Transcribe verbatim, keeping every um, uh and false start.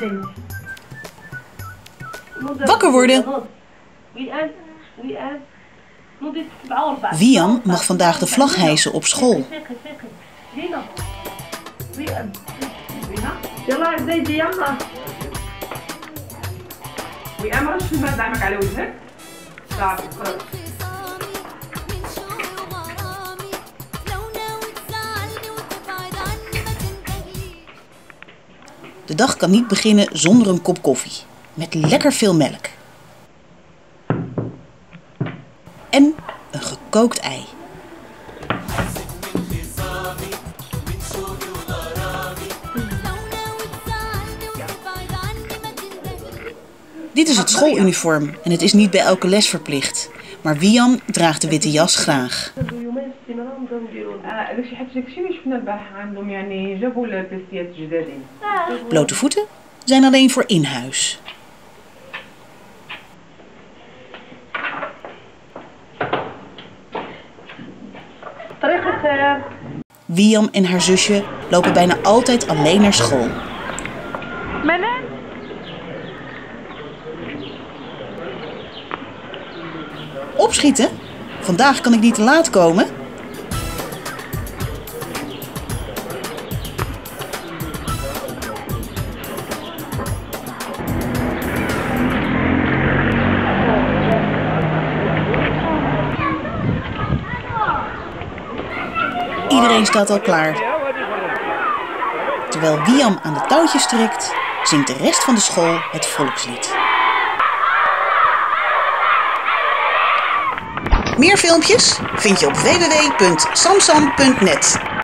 Wakker worden! Wiam mag vandaag de vlag hijsen op school. De dag kan niet beginnen zonder een kop koffie. Met lekker veel melk. En een gekookt ei. Dit is het schooluniform en het is niet bij elke les verplicht. Maar Wiam draagt de witte jas graag. Blote voeten zijn alleen voor in huis. Wiam en haar zusje lopen bijna altijd alleen naar school. Opschieten? Vandaag kan ik niet te laat komen. Iedereen staat al klaar. Terwijl Wiam aan de touwtjes trekt, zingt de rest van de school het volkslied. Meer filmpjes vind je op w w w punt samsam punt net.